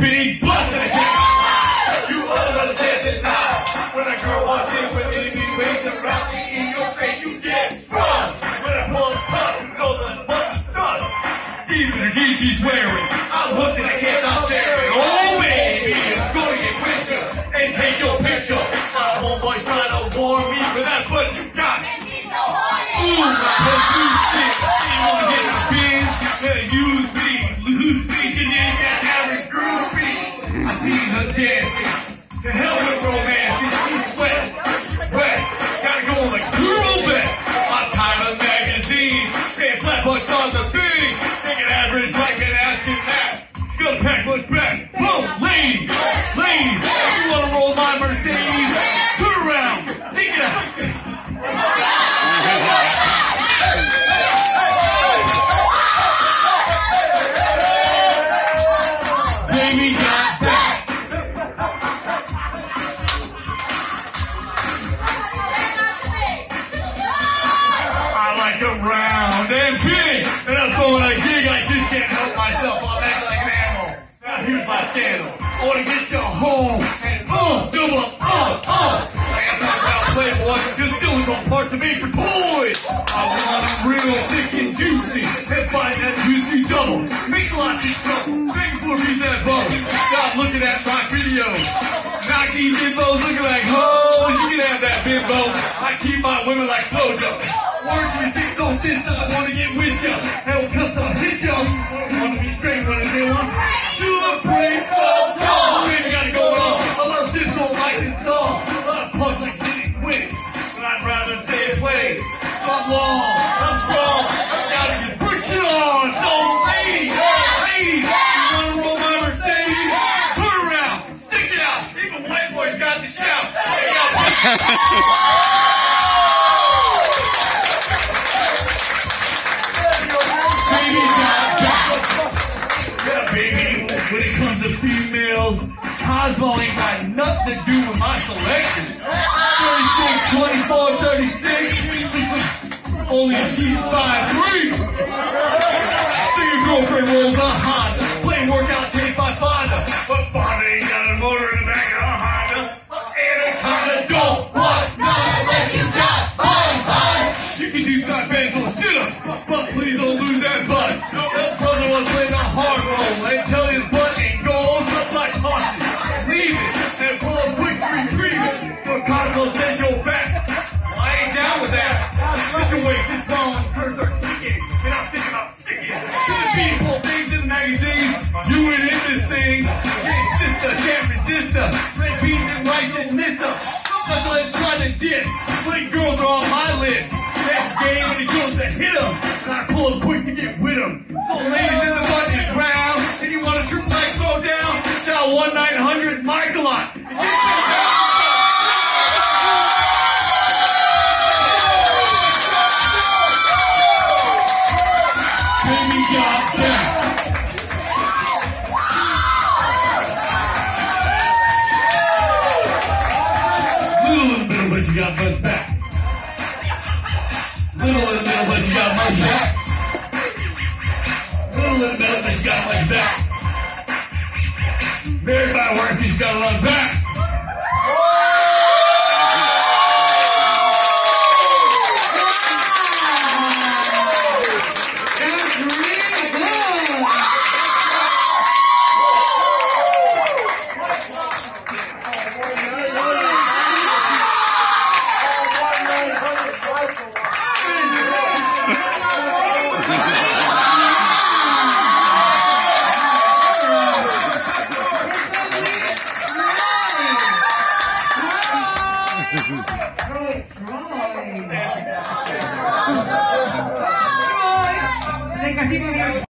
big butts and a cat. You all know this now. When a girl walks in with enemy ways around me in your face, you get sprung. When I pull the top, you know the button's stuck. Deep in the jeans she's wearing, I'm hooked and I can't stop staring. Oh baby, I'm gonna get with you and take your picture. My homeboy trying to warn me for that butt you got. Ooh, my butt's loose stick. You wanna get in the bins? Better use me, lose me, cause you ain't that average groupie. I see her dancing. To hell with romance, and she's sweat, wet. Gotta go on the girl bed. I'm tired of magazines, saying flat bucks on the thing. Take an average like and asking that. She's gonna pack much back. Whoa, ladies, ladies, you wanna roll my Mercedes? Turn around, take it out. Baby got back. I like them round and big, and I'm throwing a gig. I just can't help myself. I'm acting like an animal. Now here's my sandal. I wanna get you home and do a like I talk about Playboy, your silicone parts are made for toys. I want them real thick and juicy, and find that juicy double. Makes lots of trouble. Thank you for a piece of that bubble. God, looking at my video. Knock these bimbos looking like hoes. You can have that bimbo. I keep my women like Flojo. Words me think so, sister. I wanna get with ya. Hell, cuss I'll hit ya. Wanna be straight when I do one. To the break of dawn. You gotta go on. A lot of shit's so like this song. A lot of punch like getting quick. But I'd rather stay and play. So I'm long, I'm strong. I gotta get friction on. So ladies, ladies, you wanna roll my Mercedes? Turn around, stick it out. Even white boys got to shout. When it comes to females, Cosmo ain't got nothing to do with my selection. 36, 24, 36, only she's 5'3". So your girlfriend rolls a Honda, playing workout tapes by Fonda. But Fonda ain't got a motor in the back of a Honda. Anaconda don't want none unless you got time. You can do side bends or sit-ups, but please don't lose that butt. That brother was playing a hard roll. They tell his butt ain't gold, just like tosses. Leave it and pull a quick retrieve it. So Cosmo says you're back. I ain't down with that. Mr. Waste is small and curves are kicking, and I'm thinking about sticking to the people, things in the magazine. You ain't in this thing. Hey sister, can't resist her. Red beans and rice and miss her. Sometimes I'm trying to diss. Pretty girls are on my list. That game and the girls that hit them, and I pull them quick to get with them. So ladies in the butt is round, and you want a triple leg throw down? Dial 1-900-Michaelot. Baby got back. Little in the middle, but you got much back. Little in the middle, but you got much back. Little in the middle, but you got much back. Married by work, he's got a lot back. Troy.